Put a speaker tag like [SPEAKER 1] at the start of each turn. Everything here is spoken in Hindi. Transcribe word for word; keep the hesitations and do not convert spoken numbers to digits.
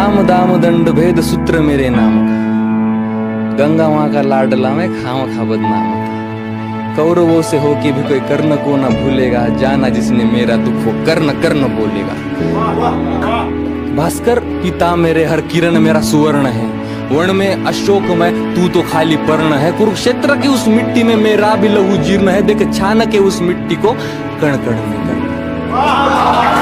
[SPEAKER 1] साम दाम दंड भेद सूत्र मेरे नाम का, गंगा माँ का लाडला में खाम खा बदनाम था। कौरवों से हो के भी कोई कर्ण को न भूलेगा, जाना जिसने मेरा दुख वो कर्ण कर्ण बोलेगा। भास्कर पिता मेरे हर किरण मेरा सुवर्ण है, वर्ण में अशोक में तू तो खाली पर्ण है। कुरुक्षेत्र की उस मिट्टी में मेरा भी लहू जीर्ण है, देख छान के उस मिट्टी को कण कण में करना।